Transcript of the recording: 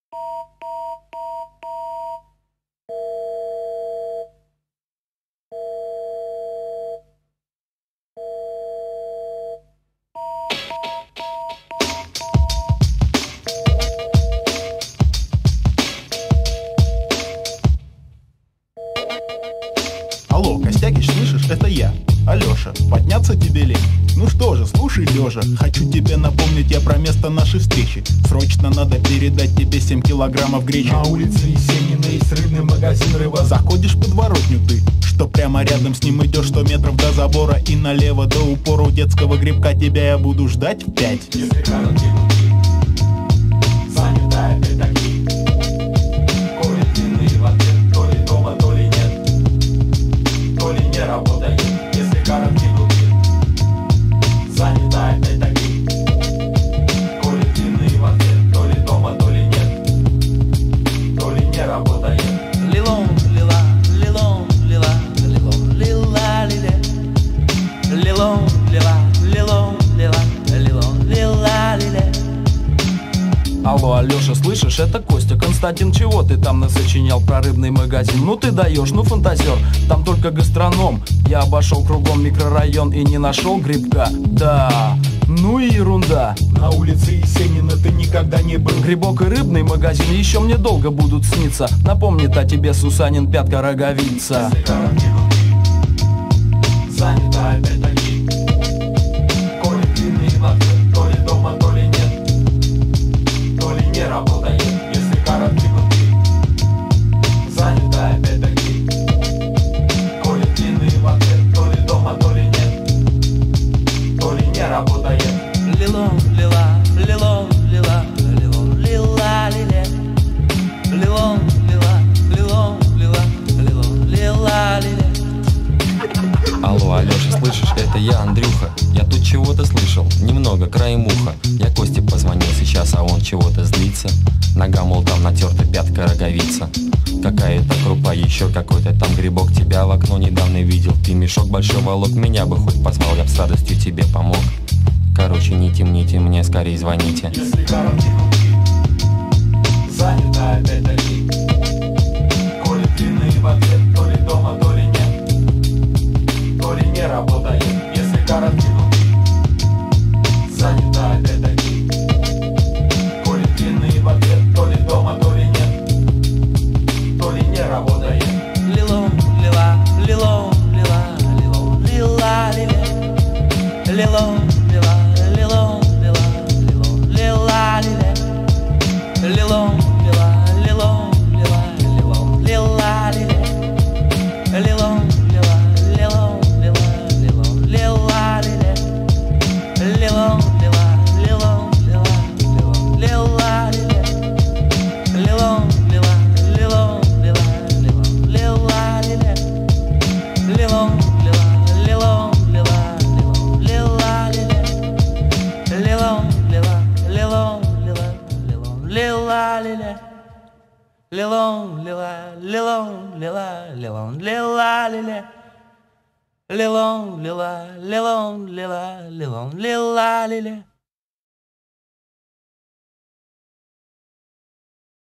Алло, Костякич, слышишь, это я, Алёша. Подняться тебе лень? Ну что же, слушай лежа. Хочу тебе напомнить я про место нашей встречи. Срочно надо передать тебе 7 килограммов гречи. На улице Есенина есть рыбный магазин рыба. Заходишь в подворотню ты, что прямо рядом с ним идешь 100 метров до забора. И налево до упора у детского грибка тебя я буду ждать в 5. Если короткие пути, занятая пятаки, курит длинный в ответ, то ли дома, то ли нет, то ли не работает. Если короткие пути, занятая пятаки, курит длинный в ответ, то ли дома, то ли нет, то ли не работает. Лилон, лила, лилон, лила, лилон, лила, лиле. Лилон, лила, лилон, лила, лилон, лила, лиле. Алло, Алёша, слышишь, это Костя. Константин, чего ты там насочинял про рыбный магазин? Ну ты даешь, ну фантазер, там только гастроном. Я обошел кругом микрорайон и не нашел грибка. Да, ну и ерунда. На улице Есенина ты никогда не был. Грибок и рыбный магазин еще мне долго будут сниться. Напомнит о тебе Сусанин пятка роговица. Если короткие пути, занятая пятаки, курит длинный в ответ, то ли дома, то ли нет, то ли не работает. Если короткие пути, занятая пятаки, курит длинный в ответ, то ли дома, то ли нет, то ли не работает. Лилон, лила, лилон, лила, лилон, лила, лиле. Лилон, лила, лилон, лила, лилон, лила, лиле. Алло, Алёша, слышишь, это я, Андрюха. Я тут чего-то слышал, немного, краем уха. Я Косте позвонил сейчас, а он чего-то злится. Нога, мол, там натерта пятка роговица. Какая-то крупа, еще какой-то там грибок. Тебя в окно недавно видел, ты мешок большой волок. Меня бы хоть позвал, я б с радостью тебе помог. Короче, не темните мне, скорее звоните. Если короткие пути, занятая пятаки, курит длинный в ответ, то ли дома, то ли нет, то ли не работает. Если короткие пути, занятая пятаки, курит длинный в ответ, то ли дома, то ли нет, то ли не работает. Лилон, лила, лилон, лила, лилон, лила, лиле. Лилон, лила, лилон, лила, лилон, лила, лиле. Лилон, лила, лилон, лила, лилон, лила, лиле. Лилон, лила, лилон, лила, лилон, лила, лиле. Лилон, лила, лилон, лила, лилон, лила, лиле. Лилон, лила, лилон, лила, лилон, лила, лиле. Лилон, лила, лилон, лила, лилон, лила, лиле. Лилон, лила, лилон, лила, лилон, лила, лиле. Лилон, лила, лилон, лила, лилон, лила, лиле. Лилон, лила, лилон, лила, лилон, лила, лиле.